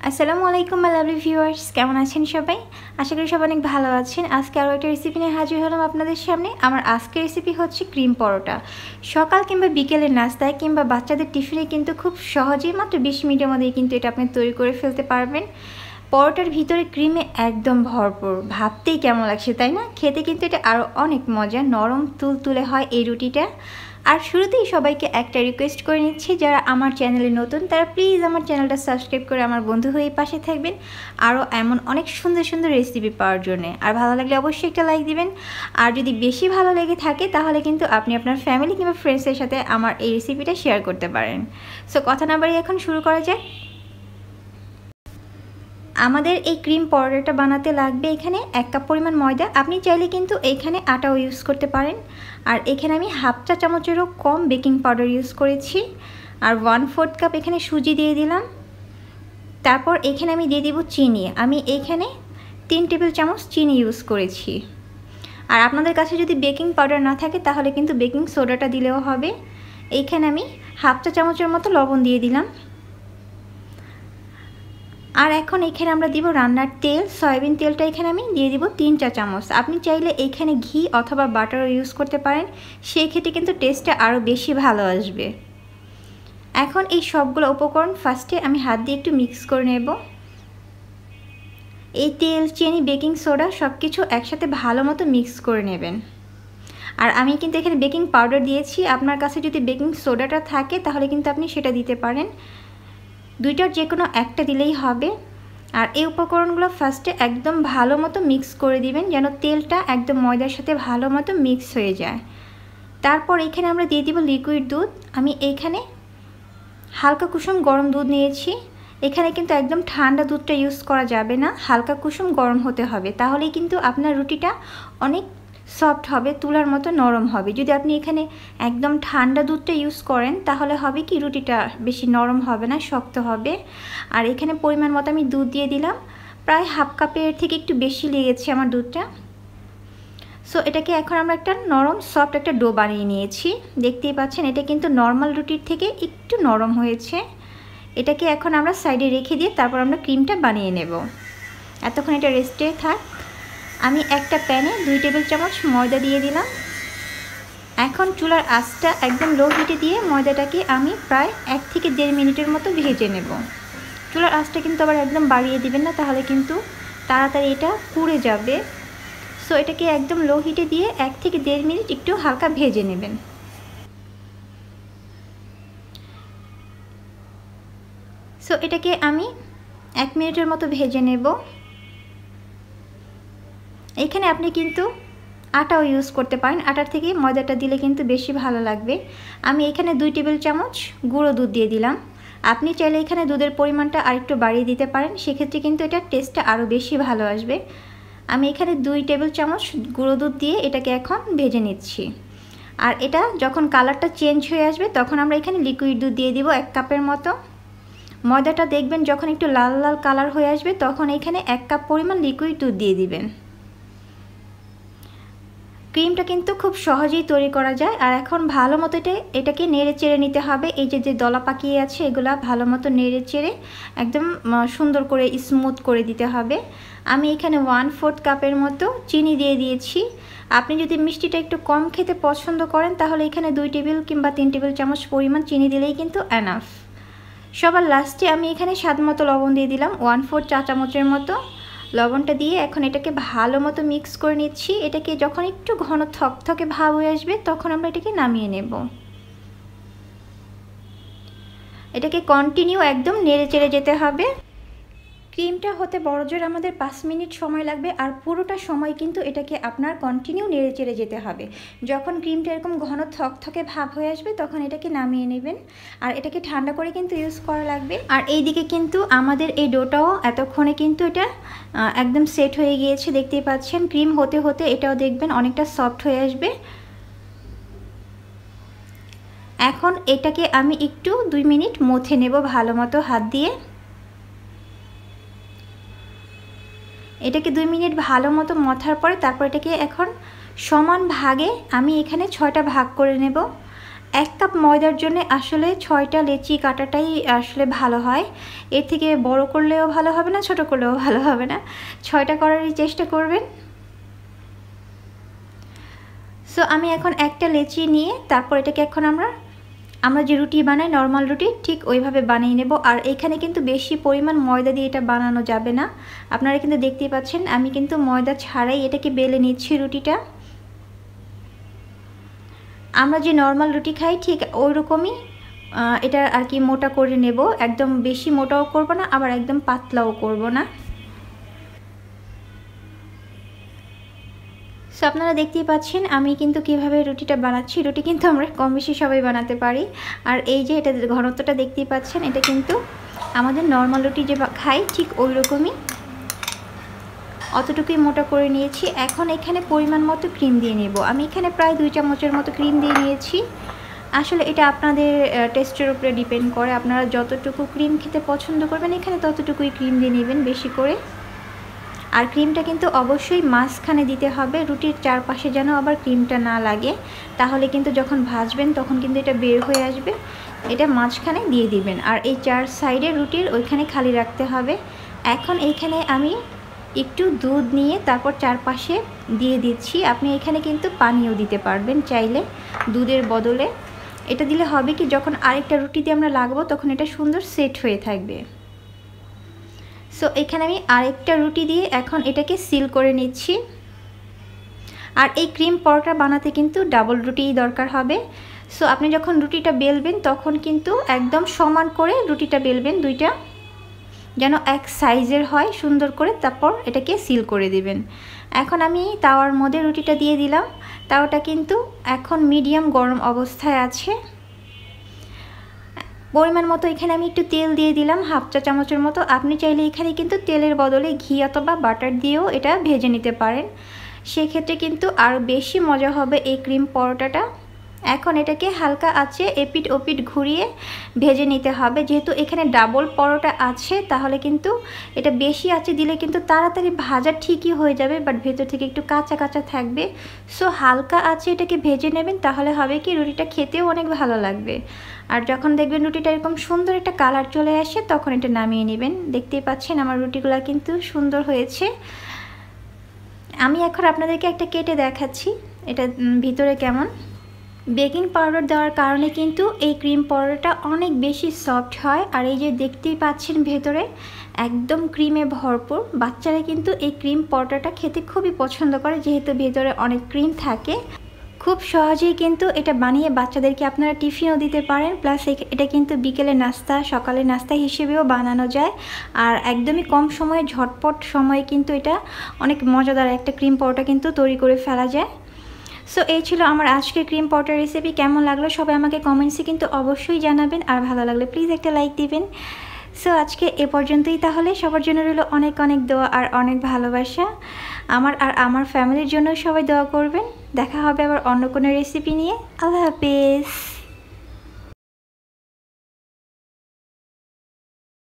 আসসালামু আলাইকুম my lovely viewers, কেমন আছেন সবাই? আশা করি সবাই অনেক ভালো আছেন। আজকে আরও একটা রেসিপি নিয়ে হাজির হলাম আপনাদের সামনে। আমার আজকের রেসিপি হচ্ছে ক্রিম পরোটা। সকাল কিংবা বিকেলের নাস্তায় কিংবা বাচ্চাদের টিফিনে কিন্তু খুব সহজেই মাত্র 20 মিনিটের মধ্যেই কিন্তু এটা আপনি তৈরি করে ফেলতে পারবেন। পরোটার ভিতরে ক্রিমে একদম ভরপুর, ভাবতেই কেমন লাগছে তাই না? খেতে কিন্তু এটা আরও অনেক মজা, নরম তুলতুলে হয় এই রুটিটা। আর শুরুতেই সবাইকে একটা রিকোয়েস্ট করে নিচ্ছি, যারা আমার চ্যানেলে নতুন তারা প্লিজ আমার চ্যানেলটা সাবস্ক্রাইব করে আমার বন্ধু হয়ে পাশে থাকবেন আরও এমন অনেক সুন্দর সুন্দর রেসিপি পাওয়ার জন্য। আর ভালো লাগলে অবশ্যই একটা লাইক দিবেন। আর যদি বেশি ভালো লেগে থাকে তাহলে কিন্তু আপনি আপনার ফ্যামিলি কিংবা ফ্রেন্ডসের সাথে আমার এই রেসিপিটা শেয়ার করতে পারেন। সো কথা না বাড়িয়ে এখন শুরু করা যাক। আমাদের এই ক্রিম পরোটাটা বানাতে লাগবে এখানে 1 কাপ পরিমাণ ময়দা। আপনি চাইলে কিন্তু এইখানে আটাও ইউজ করতে পারেন। আর এখানে আমি হাফ চা চামচেরও কম বেকিং পাউডার ইউজ করেছি। আর 1/4 কাপ এখানে সুজি দিয়ে দিলাম। তারপর এখানে আমি দিয়ে দিব চিনি। আমি এখানে 3 টেবিল চামচ চিনি ইউজ করেছি। আর আপনাদের কাছে যদি বেকিং পাউডার না থাকে তাহলে কিন্তু বেকিং সোডাটা দিলেও হবে। এইখানে আমি হাফ চা চামচের মতো লবণ দিয়ে দিলাম। আর এখন এখানে আমরা দিব রান্নার তেল, সয়াবিন তেলটা এখানে আমি দিয়ে দিব 3 চা চামচ। আপনি চাইলে এইখানে ঘি অথবা বাটারও ইউজ করতে পারেন, সেই ক্ষেত্রে কিন্তু টেস্টটা আরও বেশি ভালো আসবে। এখন এই সবগুলো উপকরণ ফার্স্টে আমি হাত দিয়ে একটু মিক্স করে নেব। এই তেল, চিনি, বেকিং সোডা সব কিছু একসাথে ভালো মতো মিক্স করে নেবেন। আর আমি কিন্তু এখানে বেকিং পাউডার দিয়েছি, আপনার কাছে যদি বেকিং সোডাটা থাকে তাহলে কিন্তু আপনি সেটা দিতে পারেন। দুইটার যে কোনো একটা দিলেই হবে। আর এই উপকরণগুলো ফার্স্টে একদম ভালো মতো মিক্স করে দিবেন, যেন তেলটা একদম ময়দার সাথে ভালো মতো মিক্স হয়ে যায়। তারপর এখানে আমরা দিয়ে দিব লিকুইড দুধ। আমি এইখানে হালকা কুসুম গরম দুধ নিয়েছি। এখানে কিন্তু একদম ঠান্ডা দুধটা ইউজ করা যাবে না, হালকা কুসুম গরম হতে হবে, তাহলেই কিন্তু আপনার রুটিটা অনেক সফট হবে, তুলার মতো নরম হবে। যদি আপনি এখানে একদম ঠান্ডা দুধটা ইউজ করেন তাহলে হবে কি রুটিটা বেশি নরম হবে না, শক্ত হবে। আর এখানে পরিমাণ মতো আমি দুধ দিয়ে দিলাম, প্রায় হাফ কাপের থেকে একটু বেশি লেগেছে আমার দুধটা। সো এটাকে এখন আমরা একটা নরম সফট একটা ডো বানিয়ে নিয়েছি। দেখতেই পাচ্ছেন এটা কিন্তু নর্মাল রুটির থেকে একটু নরম হয়েছে। এটাকে এখন আমরা সাইডে রেখে দিয়ে তারপর আমরা ক্রিমটা বানিয়ে নেব। এতক্ষণ এটা রেস্টে থাক। আমি একটা প্যানে 2 টেবিল চামচ ময়দা দিয়ে দিলাম। এখন চুলার আঁচটা একদম লো হিটে দিয়ে ময়দাটাকে আমি প্রায় 1 থেকে 1.5 মিনিটের মতো ভেজে নেব। চুলার আঁচটা কিন্তু আবার একদম বাড়িয়ে দিবেন না, তাহলে কিন্তু তাড়াতাড়ি এটা পুড়ে যাবে। সো এটাকে একদম লো হিটে দিয়ে 1 থেকে 1.5 মিনিট একটু হালকা ভেজে নেবেন। সো এটাকে আমি 1 মিনিটের মতো ভেজে নেব। এখানে আপনি কিন্তু আটাও ইউজ করতে পারেন, আটার থেকে ময়দাটা দিলে কিন্তু বেশি ভালো লাগবে। আমি এখানে 2 টেবিল চামচ গুঁড়ো দুধ দিয়ে দিলাম। আপনি চাইলে এখানে দুধের পরিমাণটা আরেকটু বাড়িয়ে দিতে পারেন, সেক্ষেত্রে কিন্তু এটার টেস্টটা আরও বেশি ভালো আসবে। আমি এখানে 2 টেবিল চামচ গুঁড়ো দুধ দিয়ে এটাকে এখন ভেজে নিচ্ছি। আর এটা যখন কালারটা চেঞ্জ হয়ে আসবে তখন আমরা এখানে লিকুইড দুধ দিয়ে দিব 1 কাপের মতো। ময়দাটা দেখবেন যখন একটু লাল লাল কালার হয়ে আসবে তখন এখানে 1 কাপ পরিমাণ লিকুইড দুধ দিয়ে দিবেন। ক্রিমটা কিন্তু খুব সহজেই তৈরি করা যায়। আর এখন ভালো মতো এটাকে নেড়ে চেড়ে নিতে হবে। এই যে দলা পাকিয়ে আছে এগুলা ভালো মতো নেড়ে চেড়ে একদম সুন্দর করে স্মুথ করে দিতে হবে। আমি এখানে 1/4 কাপের মতো চিনি দিয়ে দিয়েছি। আপনি যদি মিষ্টিটা একটু কম খেতে পছন্দ করেন তাহলে এখানে 2 টেবিল কিংবা 3 টেবিল চামচ পরিমাণ চিনি দিলেই কিন্তু এনাফ। সবার লাস্টে আমি এখানে স্বাদ মতো লবণ দিয়ে দিলাম, 1/4 চা চামচের মতো লবণটা দিয়ে এখন এটাকে ভালো মতো মিক্স করে নিচ্ছি। এটাকে যখন একটু ঘন থকথকে ভাব হয়ে আসবে তখন আমরা এটাকে নামিয়ে নেব। এটাকে কন্টিনিউ একদম নেড়ে চেড়ে যেতে হবে। ক্রিমটা হতে বড়জোর আমাদের 5 মিনিট সময় লাগবে। আর পুরোটা সময় কিন্তু এটাকে আপনার কন্টিনিউ নেড়ে চেড়ে যেতে হবে। যখন ক্রিমটা এরকম ঘন থকথকে ভাব হয়ে আসবে তখন এটাকে নামিয়ে নেবেন। আর এটাকে ঠান্ডা করে কিন্তু ইউজ করা লাগবে। আর এইদিকে কিন্তু আমাদের এই ডোটাও এতক্ষণে কিন্তু এটা একদম সেট হয়ে গিয়েছে, দেখতেই পাচ্ছেন। ক্রিম হতে হতে এটাও দেখবেন অনেকটা সফট হয়ে আসবে। এখন এটাকে আমি একটু 2 মিনিট মথে নেব ভালো মতো হাত দিয়ে। এটাকে 2 মিনিট ভালো মতো মথার পরে তারপর এটাকে এখন সমান ভাগে আমি এখানে 6টা ভাগ করে নেব। 1 কাপ ময়দার জন্য আসলে 6টা লেচি কাটাটাই আসলে ভালো হয়। এর থেকে বড় করলেও ভালো হবে না, ছোট করলেও ভালো হবে না। 6টা করারই চেষ্টা করবেন। সো আমি এখন একটা লেচি নিয়ে তারপর এটাকে এখন আমরা যে রুটি বানাই নরমাল রুটি ঠিক ওইভাবে বানিয়ে নেব। আর এখানে কিন্তু বেশি পরিমাণ ময়দা দিয়ে এটা বানানো যাবে না। আপনারা কিন্তু দেখতেই পাচ্ছেন আমি কিন্তু ময়দা ছাড়াই এটাকে বেলে নিচ্ছি রুটিটা। আমরা যে নরমাল রুটি খাই ঠিক ওই রকমই এটা আর কি মোটা করে নেব। একদম বেশি মোটাও করব না, আবার একদম পাতলাও করব না। সো আপনারা দেখতেই পাচ্ছেন আমি কিন্তু কিভাবে রুটিটা বানাচ্ছি। রুটি কিন্তু আমরা কম বেশি সবাই বানাতে পারি। আর এই যে এটা ঘনত্বটা দেখতেই পাচ্ছেন, এটা কিন্তু আমাদের নরমাল রুটি যে খাই ঠিক ওই রকমই, অতটুকুই মোটা করে নিয়েছি। এখন এখানে পরিমাণ মতো ক্রিম দিয়ে নেব। আমি এখানে প্রায় 2 চামচের মতো ক্রিম দিয়ে নিয়েছি। আসলে এটা আপনাদের টেস্টের উপরে ডিপেন্ড করে, আপনারা যতটুকু ক্রিম খেতে পছন্দ করবেন এখানে ততটুকুই ক্রিম দিয়ে নেবেন বেশি করে। আর ক্রিমটা কিন্তু অবশ্যই মাঝখানে দিতে হবে, রুটির চারপাশে যেন আবার ক্রিমটা না লাগে, তাহলে কিন্তু যখন ভাজবেন তখন কিন্তু এটা বের হয়ে আসবে। এটা মাঝখানে দিয়ে দিবেন আর এই 4 সাইডে রুটির ওইখানে খালি রাখতে হবে। এখন এইখানে আমি একটু দুধ নিয়ে তারপর চারপাশে দিয়ে দিচ্ছি। আপনি এখানে কিন্তু পানিও দিতে পারবেন চাইলে দুধের বদলে। এটা দিলে হবে কি যখন আরেকটা রুটি দিয়ে আমরা লাগবো তখন এটা সুন্দর সেট হয়ে থাকবে। সো এখানে আমি আরেকটা রুটি দিয়ে এখন এটাকে সিল করে নিচ্ছি। আর এই ক্রিম পরোটা বানাতে কিন্তু ডাবল রুটিই দরকার হবে। সো আপনি যখন রুটিটা বেলবেন তখন কিন্তু একদম সমান করে রুটিটা বেলবেন, দুইটা যেন এক সাইজের হয় সুন্দর করে, তারপর এটাকে সিল করে দিবেন। এখন আমি তাওয়ার মধ্যে রুটিটা দিয়ে দিলাম। তাওয়াটা কিন্তু এখন মিডিয়াম গরম অবস্থায় আছে। পরিমাণ মতো এখানে আমি একটু তেল দিয়ে দিলাম, 1/2 চা চামচের মতো। আপনি চাইলে এখানে কিন্তু তেলের বদলে ঘি অথবা বাটার দিয়েও এটা ভেজে নিতে পারেন, সেক্ষেত্রে কিন্তু আরও বেশি মজা হবে এই ক্রিম পরোটাটা। এখন এটাকে হালকা আঁচে এপিট ওপিট ঘুরিয়ে ভেজে নিতে হবে। যেহেতু এখানে ডাবল পরোটা আছে তাহলে কিন্তু এটা বেশি আঁচে দিলে কিন্তু তাড়াতাড়ি ভাজা ঠিকই হয়ে যাবে, বাট ভেতর থেকে একটু কাঁচা কাঁচা থাকবে। সো হালকা আঁচে এটাকে ভেজে নেবেন, তাহলে হবে কি রুটিটা খেতেও অনেক ভালো লাগবে। আর যখন দেখবেন রুটিটা এরকম সুন্দর একটা কালার চলে আসে তখন এটা নামিয়ে নেবেন। দেখতেই পাচ্ছেন আমার রুটিগুলো কিন্তু সুন্দর হয়েছে। আমি এখন আপনাদেরকে একটা কেটে দেখাচ্ছি এটা ভিতরে কেমন। বেকিং পাউডার দেওয়ার কারণে কিন্তু এই ক্রিম পরোটাটা অনেক বেশি সফট হয়। আর এই যে দেখতেই পাচ্ছেন ভেতরে একদম ক্রিমে ভরপুর। বাচ্চারা কিন্তু এই ক্রিম পরোটাটা খেতে খুবই পছন্দ করে, যেহেতু ভেতরে অনেক ক্রিম থাকে। খুব সহজেই কিন্তু এটা বানিয়ে বাচ্চাদেরকে আপনারা টিফিনও দিতে পারেন, প্লাস এটা কিন্তু বিকেলের নাস্তা সকালের নাস্তা হিসেবেও বানানো যায়। আর একদমই কম সময়ে ঝটপট সময়ে কিন্তু এটা অনেক মজাদার একটা ক্রিম পরোটা কিন্তু তৈরি করে ফেলা যায়। সো এই ছিল আমার আজকের ক্রিম পরোটা রেসিপি। কেমন লাগলো সবাই আমাকে কমেন্টসে কিন্তু অবশ্যই জানাবেন, আর ভালো লাগলে প্লিজ একটা লাইক দিবেন। সো আজকে এ পর্যন্তই, তাহলে সবার জন্য রইল অনেক অনেক দোয়া আর অনেক ভালোবাসা। আমার আর আমার ফ্যামিলির জন্য সবাই দোয়া করবেন। দেখা হবে আবার অন্য কোনো রেসিপি নিয়ে। আল্লাহ হাফেজ।